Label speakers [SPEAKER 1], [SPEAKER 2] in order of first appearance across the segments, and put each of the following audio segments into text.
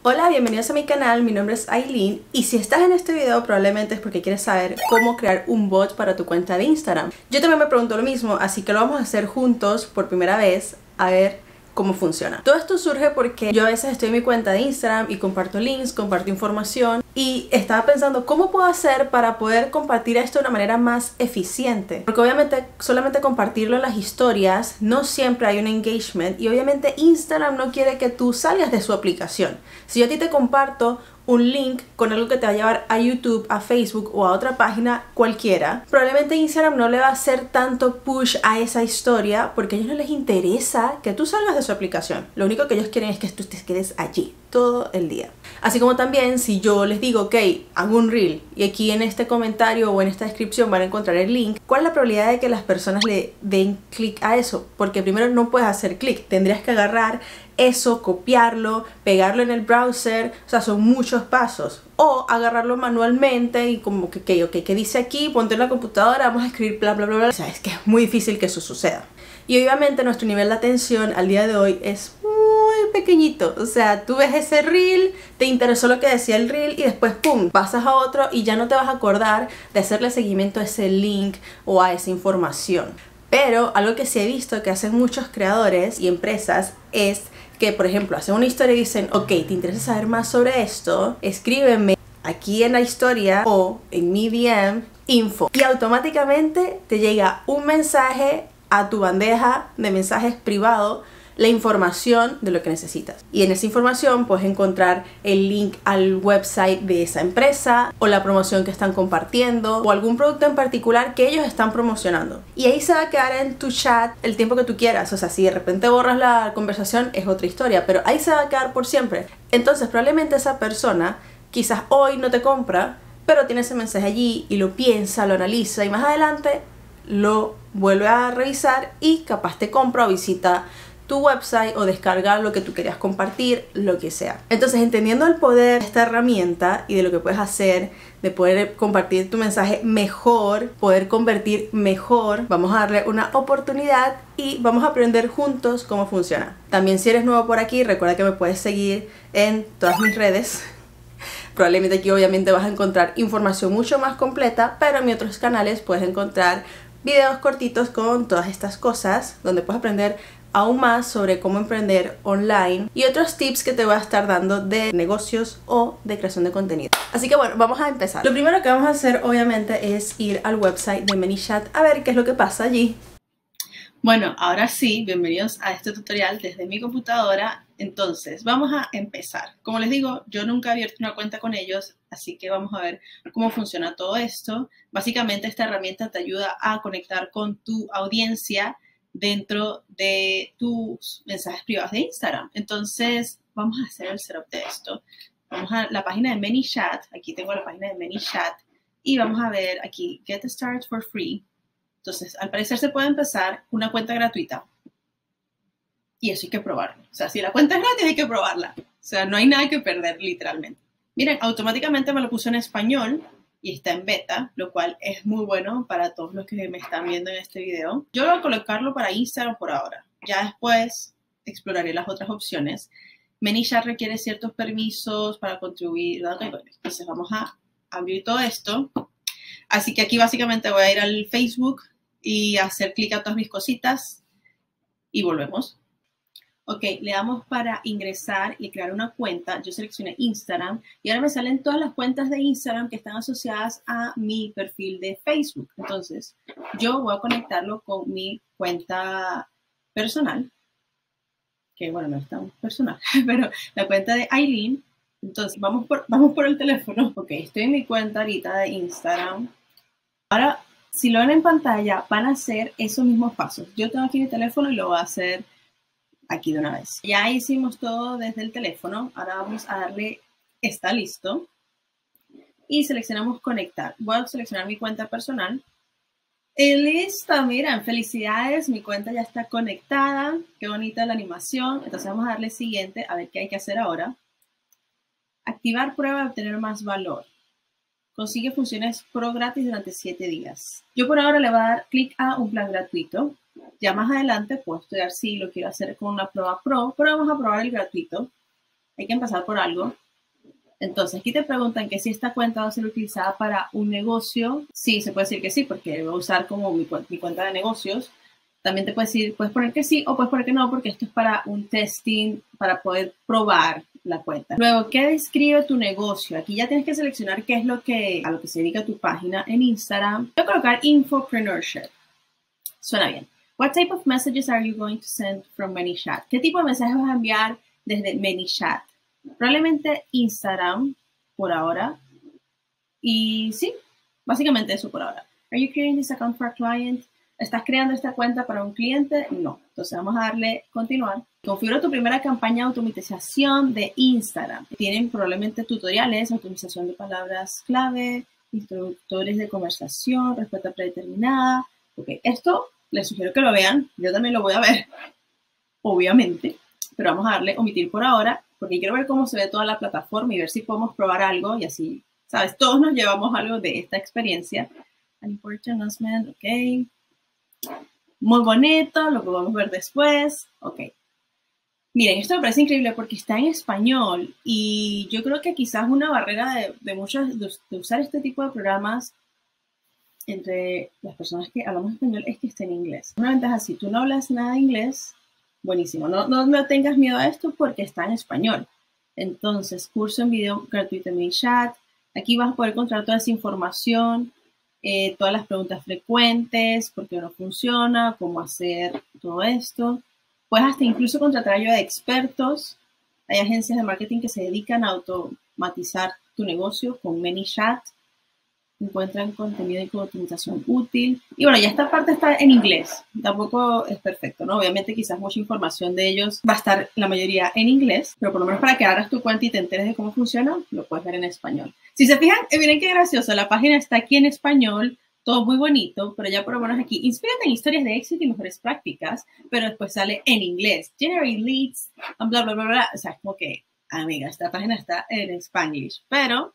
[SPEAKER 1] Hola, bienvenidos a mi canal, mi nombre es Aileen y si estás en este video probablemente es porque quieres saber cómo crear un bot para tu cuenta de Instagram. Yo también me pregunto lo mismo, así que lo vamos a hacer juntos por primera vez a ver cómo funciona. Todo esto surge porque yo a veces estoy en mi cuenta de Instagram y comparto links, comparto información y estaba pensando cómo puedo hacer para poder compartir esto de una manera más eficiente. Porque obviamente solamente compartirlo en las historias no siempre hay un engagement y obviamente Instagram no quiere que tú salgas de su aplicación. Si yo a ti te comparto un link con algo que te va a llevar a YouTube, a Facebook o a otra página cualquiera, probablemente Instagram no le va a hacer tanto push a esa historia porque a ellos no les interesa que tú salgas de su aplicación. Lo único que ellos quieren es que tú te quedes allí todo el día. Así como también si yo les digo, ok, hago un reel y aquí en este comentario o en esta descripción van a encontrar el link, ¿cuál es la probabilidad de que las personas le den clic a eso? Porque primero no puedes hacer clic, tendrías que agarrar eso, copiarlo, pegarlo en el browser, o sea, son muchos pasos. O agarrarlo manualmente y como que, ok, ¿qué dice aquí? Ponte en la computadora, vamos a escribir bla, bla, bla, bla. O sea, es que es muy difícil que eso suceda. Y obviamente nuestro nivel de atención al día de hoy es muy pequeñito. O sea, tú ves ese reel, te interesó lo que decía el reel y después, pum, pasas a otro y ya no te vas a acordar de hacerle seguimiento a ese link o a esa información. Pero algo que sí he visto que hacen muchos creadores y empresas es que, por ejemplo, hacen una historia y dicen, ok, ¿te interesa saber más sobre esto? Escríbeme aquí en la historia o en mi DM info. Y automáticamente te llega un mensaje a tu bandeja de mensajes privado, la información de lo que necesitas. Y en esa información puedes encontrar el link al website de esa empresa o la promoción que están compartiendo o algún producto en particular que ellos están promocionando. Y ahí se va a quedar en tu chat el tiempo que tú quieras. O sea, si de repente borras la conversación es otra historia, pero ahí se va a quedar por siempre. Entonces probablemente esa persona quizás hoy no te compra, pero tiene ese mensaje allí y lo piensa, lo analiza y más adelante lo vuelve a revisar y capaz te compra o visita tu website o descargar lo que tú querías compartir, lo que sea. Entonces, entendiendo el poder de esta herramienta y de lo que puedes hacer, de poder compartir tu mensaje mejor, poder convertir mejor, vamos a darle una oportunidad y vamos a aprender juntos cómo funciona. También si eres nuevo por aquí, recuerda que me puedes seguir en todas mis redes. Probablemente aquí obviamente vas a encontrar información mucho más completa, pero en mis otros canales puedes encontrar videos cortitos con todas estas cosas donde puedes aprender aún más sobre cómo emprender online y otros tips que te voy a estar dando de negocios o de creación de contenido. Así que bueno, vamos a empezar. Lo primero que vamos a hacer obviamente es ir al website de ManyChat a ver qué es lo que pasa allí. Bueno, ahora sí, bienvenidos a este tutorial desde mi computadora. Entonces, vamos a empezar. Como les digo, yo nunca he abierto una cuenta con ellos, así que vamos a ver cómo funciona todo esto. Básicamente, esta herramienta te ayuda a conectar con tu audiencia dentro de tus mensajes privados de Instagram. Entonces, vamos a hacer el setup de esto. Vamos a la página de ManyChat. Aquí tengo la página de ManyChat y vamos a ver aquí, Get Started for Free. Entonces, al parecer se puede empezar una cuenta gratuita y eso hay que probarlo. O sea, si la cuenta es gratis hay que probarla. O sea, no hay nada que perder literalmente. Miren, automáticamente me lo puso en español y está en beta, lo cual es muy bueno para todos los que me están viendo en este video. Yo voy a colocarlo para Instagram por ahora. Ya después exploraré las otras opciones. ManyChat requiere ciertos permisos para contribuir. Entonces vamos a abrir todo esto. Así que aquí básicamente voy a ir al Facebook y hacer clic a todas mis cositas y volvemos. Ok, le damos para ingresar y crear una cuenta. Yo seleccioné Instagram y ahora me salen todas las cuentas de Instagram que están asociadas a mi perfil de Facebook. Entonces, yo voy a conectarlo con mi cuenta personal, que bueno, no es tan personal, pero la cuenta de Aileen. Entonces, vamos por el teléfono. Ok, estoy en mi cuenta ahorita de Instagram. Ahora, si lo ven en pantalla, van a hacer esos mismos pasos. Yo tengo aquí mi teléfono y lo voy a hacer aquí de una vez. Ya hicimos todo desde el teléfono. Ahora vamos a darle está listo. Y seleccionamos conectar. Voy a seleccionar mi cuenta personal. Y listo, miren, felicidades. Mi cuenta ya está conectada. Qué bonita la animación. Entonces vamos a darle siguiente a ver qué hay que hacer ahora. Activar prueba de obtener más valor. Consigue funciones pro gratis durante 7 días. Yo por ahora le voy a dar clic a un plan gratuito. Ya más adelante puedo estudiar si lo quiero hacer con una prueba pro, pero vamos a probar el gratuito. hay que empezar por algo. Entonces, aquí te preguntan que si esta cuenta va a ser utilizada para un negocio. Sí, se puede decir que sí, porque voy a usar como mi cuenta de negocios. También te puedes decir, puedes poner que sí o puedes poner que no, porque esto es para un testing, para poder probar la cuenta. Luego, ¿qué describe tu negocio? Aquí ya tienes que seleccionar qué es a lo que se dedica tu página en Instagram. Voy a colocar infopreneurship. Suena bien. What type of messages are you going to send from ManyChat? ¿Qué tipo de mensajes vas a enviar desde ManyChat? Probablemente Instagram por ahora. Y sí, básicamente eso por ahora. Are you creating this account for a client? ¿Estás creando esta cuenta para un cliente? No. Entonces vamos a darle continuar. Configura tu primera campaña de automatización de Instagram. Tienen probablemente tutoriales, automatización de palabras clave, introductores de conversación, respuesta predeterminada. Ok, esto les sugiero que lo vean. Yo también lo voy a ver, obviamente. Pero vamos a darle omitir por ahora, porque quiero ver cómo se ve toda la plataforma y ver si podemos probar algo y así, ¿sabes? Todos nos llevamos algo de esta experiencia. An important announcement, ok. Muy bonito, lo podemos ver después. Ok. Miren, esto me parece increíble porque está en español y yo creo que quizás una barrera de muchos de usar este tipo de programas entre las personas que hablamos español es que esté en inglés. Una ventaja, si tú no hablas nada de inglés, buenísimo. No tengas miedo a esto porque está en español. Entonces, curso en video gratuito en ManyChat. Aquí vas a poder encontrar toda esa información, todas las preguntas frecuentes, por qué no funciona, cómo hacer todo esto. Puedes hasta incluso contratar ayuda de expertos. Hay agencias de marketing que se dedican a automatizar tu negocio con ManyChat. Encuentran contenido y optimización útil. Y bueno, ya esta parte está en inglés. Tampoco es perfecto, ¿no? Obviamente quizás mucha información de ellos va a estar la mayoría en inglés, pero por lo menos para que abras tu cuenta y te enteres de cómo funciona, lo puedes ver en español. Si se fijan, miren qué gracioso. La página está aquí en español, todo muy bonito, pero ya por lo menos aquí, inspírate en historias de éxito y mejores prácticas, pero después sale en inglés. Generate leads, bla, bla, bla, bla. O sea, es como que, amiga, esta página está en Spanglish, pero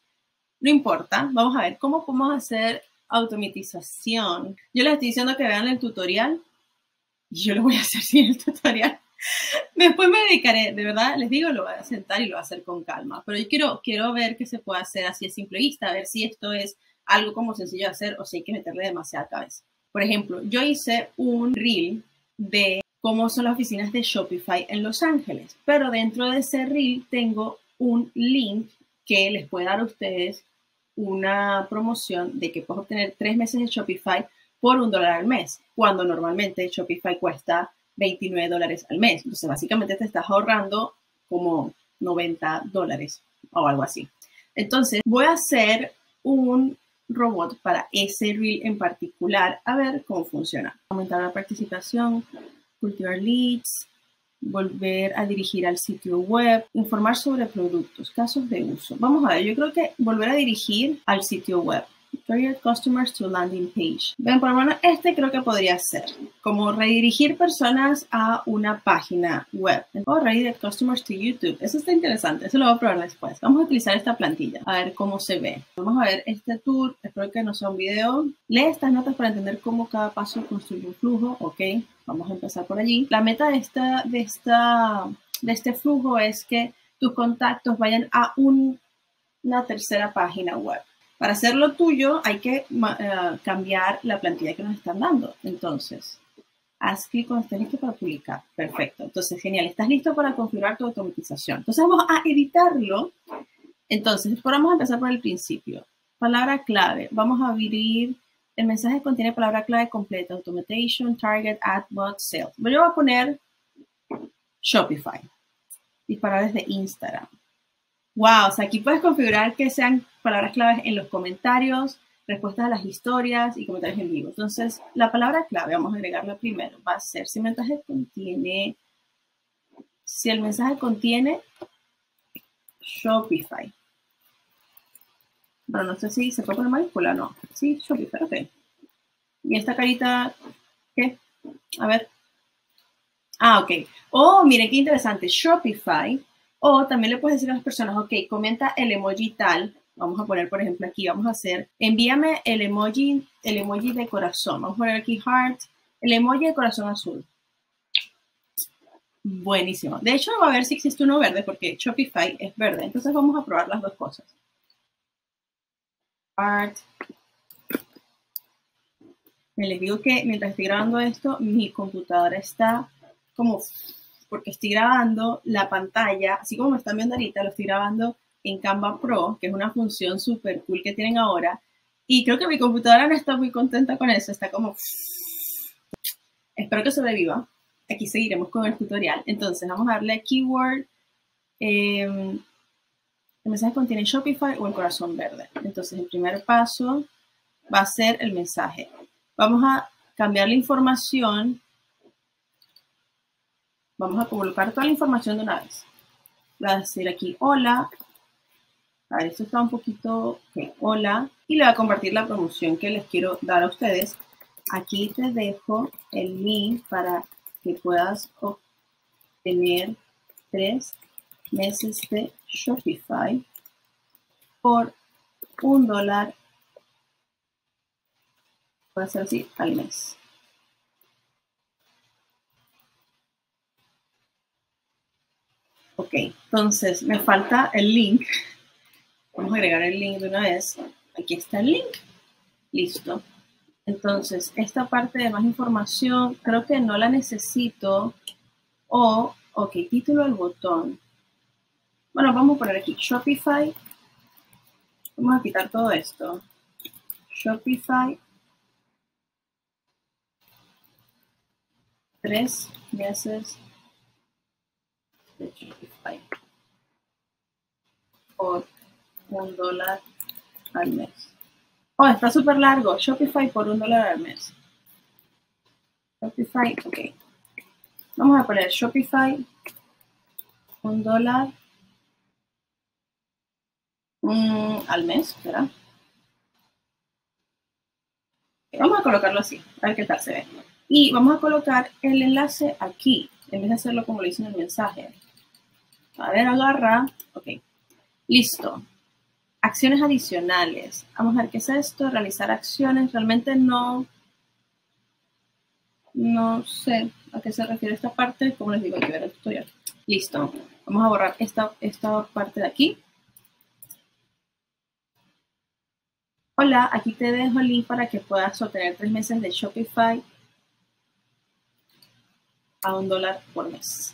[SPEAKER 1] no importa, vamos a ver cómo podemos hacer automatización. Yo les estoy diciendo que vean el tutorial y yo lo voy a hacer sin el tutorial. Después me dedicaré, de verdad, les digo, lo voy a sentar y lo voy a hacer con calma. Pero yo quiero ver qué se puede hacer así a simple vista, a ver si esto es algo como sencillo de hacer o si hay que meterle demasiada cabeza. Por ejemplo, yo hice un reel de cómo son las oficinas de Shopify en Los Ángeles, pero dentro de ese reel tengo un link que les puede dar a ustedes una promoción de que puedes obtener 3 meses de Shopify por $1 al mes, cuando normalmente Shopify cuesta $29 al mes. Entonces, básicamente te estás ahorrando como $90 o algo así. Entonces, voy a hacer un robot para ese reel en particular, a ver cómo funciona. Aumentar la participación, cultivar leads, volver a dirigir al sitio web, informar sobre productos, casos de uso. Vamos a ver, yo creo que volver a dirigir al sitio web. Target customers to landing page. Ven, por lo menos este creo que podría ser como redirigir personas a una página web. O redirect customers to YouTube. Eso está interesante, eso lo voy a probar después. Vamos a utilizar esta plantilla, a ver cómo se ve. Vamos a ver este tour, espero que no sea un video. Lee estas notas para entender cómo cada paso construye un flujo. Ok, vamos a empezar por allí. La meta de este flujo es que tus contactos vayan a una tercera página web. Para hacerlo tuyo hay que cambiar la plantilla que nos están dando. Entonces, haz clic cuando estés listo para publicar. Perfecto. Entonces, genial. Estás listo para configurar tu automatización. Entonces, vamos a editarlo. Entonces, vamos a empezar por el principio. Palabra clave. Vamos a abrir. El mensaje contiene palabra clave completa. Automation, target, ad, bot, sales. Yo voy a poner Shopify. Disparar desde Instagram. Wow, o sea, aquí puedes configurar que sean palabras claves en los comentarios, respuestas a las historias y comentarios en vivo. Entonces, la palabra clave, vamos a agregarla primero, va a ser si el mensaje contiene Shopify. Bueno, no sé si se puede poner mayúscula o no. Sí, Shopify, ok. ¿Y esta carita qué? A ver. Ah, ok. Oh, miren qué interesante. Shopify. O también le puedes decir a las personas, ok, comenta el emoji tal. Vamos a poner, por ejemplo, aquí vamos a hacer, envíame el emoji de corazón. Vamos a poner aquí heart, el emoji de corazón azul. buenísimo. De hecho, va a ver si existe uno verde porque Shopify es verde. Entonces vamos a probar las dos cosas. Art. Les digo que mientras estoy grabando esto, mi computadora está como... porque estoy grabando la pantalla, así como me están viendo ahorita, lo estoy grabando en Canva Pro, que es una función súper cool que tienen ahora. Y creo que mi computadora no está muy contenta con eso. Está como... Espero que sobreviva. Aquí seguiremos con el tutorial. Entonces, vamos a darle a Keyword. El mensaje contiene Shopify o el corazón verde. Entonces, el primer paso va a ser el mensaje. Vamos a cambiar la información. Vamos a colocar toda la información de una vez. Voy a decir aquí, hola. A ver, esto está un poquito... Okay, hola. Y le voy a compartir la promoción que les quiero dar a ustedes. Aquí te dejo el link para que puedas obtener 3 meses de Shopify por $1, puede ser así, al mes. Ok, entonces me falta el link. Vamos a agregar el link de una vez. Aquí está el link. Listo. Entonces, esta parte de más información creo que no la necesito. Ok, título del botón. Bueno, vamos a poner aquí Shopify. Vamos a quitar todo esto. Shopify. 3 meses de Shopify por $1 al mes. Oh, está súper largo. Shopify por $1 al mes. Shopify, ok. Vamos a poner Shopify $1 al mes, ¿verdad? Vamos a colocarlo así, a ver qué tal se ve. Y vamos a colocar el enlace aquí, en vez de hacerlo como lo hice en el mensaje. A ver, agarra. Ok, listo. Acciones adicionales. Vamos a ver qué es esto. Realizar acciones. Realmente no sé a qué se refiere esta parte. Como les digo, hay que ver el tutorial. Listo. Vamos a borrar esta parte de aquí. Hola, aquí te dejo el link para que puedas obtener 3 meses de Shopify a $1 por mes.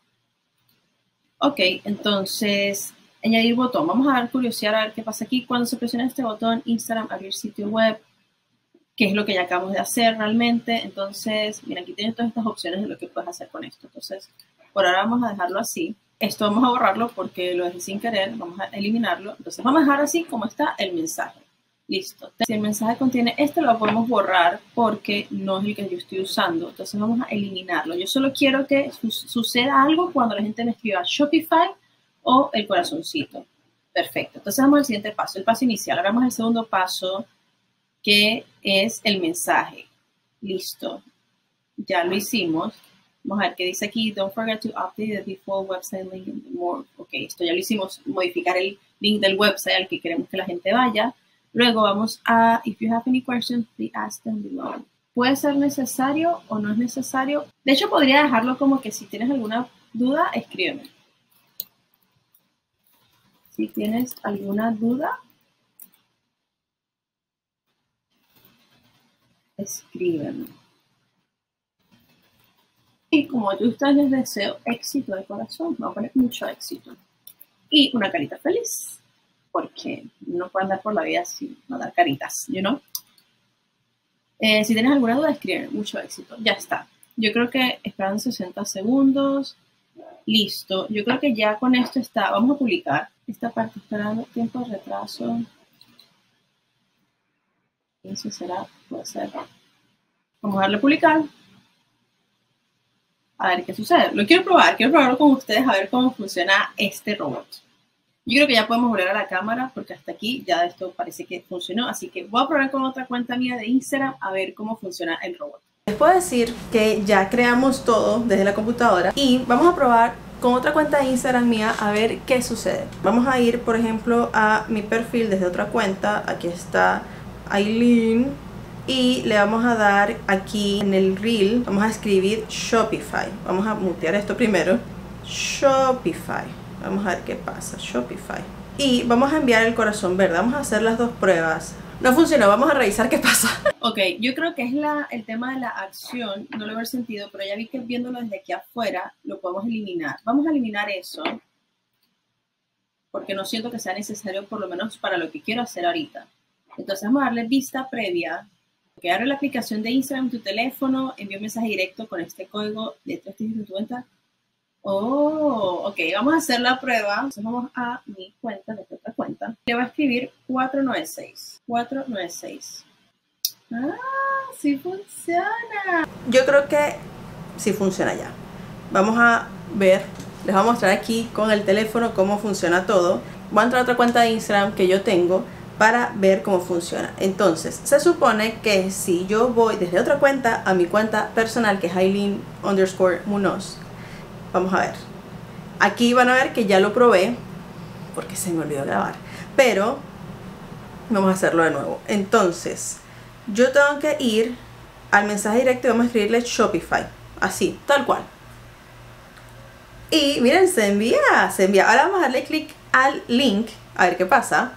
[SPEAKER 1] Ok, entonces, añadir botón. Vamos a dar curiosidad a ver qué pasa aquí. Cuando se presiona este botón, Instagram, abrir sitio web, que es lo que ya acabamos de hacer realmente. Entonces, mira, aquí tienes todas estas opciones de lo que puedes hacer con esto. Entonces, por ahora vamos a dejarlo así. Esto vamos a borrarlo porque lo dejé sin querer. Vamos a eliminarlo. Entonces, vamos a dejar así como está el mensaje. Listo. Si el mensaje contiene esto, lo podemos borrar porque no es el que yo estoy usando. Entonces vamos a eliminarlo. Yo solo quiero que suceda algo cuando la gente me escriba Shopify o el corazoncito. Perfecto. Entonces vamos al siguiente paso, el paso inicial. Ahora vamos al segundo paso, que es el mensaje. Listo. Ya lo hicimos. Vamos a ver qué dice aquí. Don't forget to update the default website link and more. Ok, esto ya lo hicimos. Modificar el link del website al que queremos que la gente vaya. Luego vamos a, if you have any questions, please ask them below. Puede ser necesario o no es necesario. De hecho, podría dejarlo como que si tienes alguna duda, escríbeme. Si tienes alguna duda, escríbeme. Y como yo a ustedes les deseo éxito de corazón, vamos a poner mucho éxito. Y una carita feliz. Porque no puedo andar por la vida sin mandar caritas, you know? Si tienes alguna duda, escribe. Mucho éxito. Ya está. Yo creo que esperando 60 segundos. Listo. Yo creo que ya con esto está. Vamos a publicar. Esta parte está dando tiempo de retraso. Eso será. Puede ser. Vamos a darle a publicar. A ver qué sucede. Lo quiero probarlo con ustedes a ver cómo funciona este robot. Yo creo que ya podemos volver a la cámara porque hasta aquí ya esto parece que funcionó. Así que voy a probar con otra cuenta mía de Instagram a ver cómo funciona el robot. Les puedo decir que ya creamos todo desde la computadora y vamos a probar con otra cuenta de Instagram mía a ver qué sucede. Vamos a ir, por ejemplo, a mi perfil desde otra cuenta. Aquí está Aileen. y le vamos a dar aquí en el reel, vamos a escribir Shopify. Vamos a mutear esto primero. Shopify. Vamos a ver qué pasa. Shopify. Y vamos a enviar el corazón verde. Vamos a hacer las dos pruebas. No funcionó, vamos a revisar qué pasa. Ok, yo creo que es el tema de la acción, no lo veo sentido, pero ya vi que viéndolo desde aquí afuera lo podemos eliminar. Vamos a eliminar eso, porque no siento que sea necesario, por lo menos para lo que quiero hacer ahorita. Entonces vamos a darle vista previa. Que abre la aplicación de Instagram en tu teléfono, envío un mensaje directo con este código de 3 dígitos de tu cuenta. Oh, ok, vamos a hacer la prueba. Entonces vamos a mi cuenta, de otra cuenta. Le voy a escribir 496. 496. Ah, sí funciona. Yo creo que sí funciona ya. Vamos a ver, les voy a mostrar aquí con el teléfono cómo funciona todo. Voy a entrar a otra cuenta de Instagram que yo tengo para ver cómo funciona. Entonces, se supone que si yo voy desde otra cuenta a mi cuenta personal, que es Aileen_Munoz, vamos a ver. Aquí van a ver que ya lo probé, porque se me olvidó grabar. Pero, vamos a hacerlo de nuevo. Entonces, yo tengo que ir al mensaje directo y vamos a escribirle Shopify. Así, tal cual. Y miren, se envía, se envía. Ahora vamos a darle clic al link, a ver qué pasa.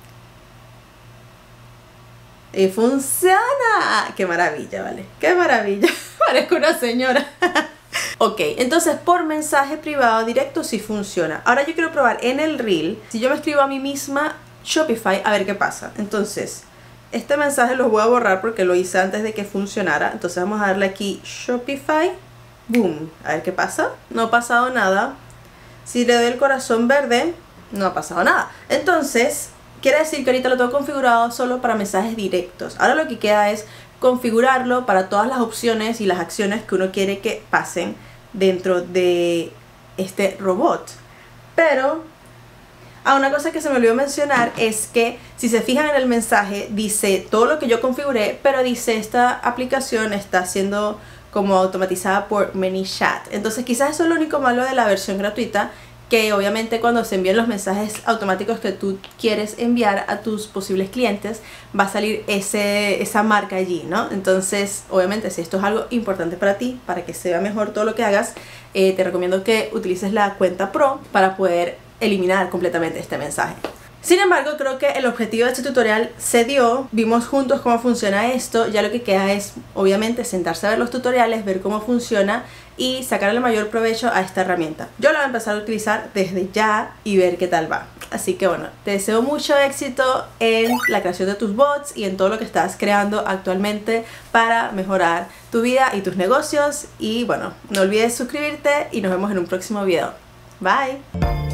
[SPEAKER 1] Y funciona. ¡Qué maravilla, vale! ¡Qué maravilla! Parezco una señora. Ok, entonces por mensaje privado directo sí funciona. Ahora yo quiero probar en el reel. Si yo me escribo a mí misma Shopify, a ver qué pasa. Entonces, este mensaje lo voy a borrar porque lo hice antes de que funcionara. Entonces vamos a darle aquí Shopify. Boom. A ver qué pasa. No ha pasado nada. Si le doy el corazón verde, no ha pasado nada. Entonces, quiere decir que ahorita lo tengo configurado solo para mensajes directos. Ahora lo que queda es configurarlo para todas las opciones y las acciones que uno quiere que pasen dentro de este robot. Pero una cosa que se me olvidó mencionar es que si se fijan en el mensaje dice todo lo que yo configuré, pero dice esta aplicación está siendo como automatizada por ManyChat. Entonces quizás eso es lo único malo de la versión gratuita, que obviamente cuando se envíen los mensajes automáticos que tú quieres enviar a tus posibles clientes va a salir esa marca allí, ¿no? Entonces obviamente si esto es algo importante para ti, para que se vea mejor todo lo que hagas, te recomiendo que utilices la cuenta Pro para poder eliminar completamente este mensaje. Sin embargo, creo que el objetivo de este tutorial se dio, vimos juntos cómo funciona esto, ya lo que queda es obviamente sentarse a ver los tutoriales, ver cómo funciona y sacarle mayor provecho a esta herramienta. Yo la voy a empezar a utilizar desde ya y ver qué tal va. Así que bueno, te deseo mucho éxito en la creación de tus bots y en todo lo que estás creando actualmente para mejorar tu vida y tus negocios. Y bueno, no olvides suscribirte y nos vemos en un próximo video. Bye.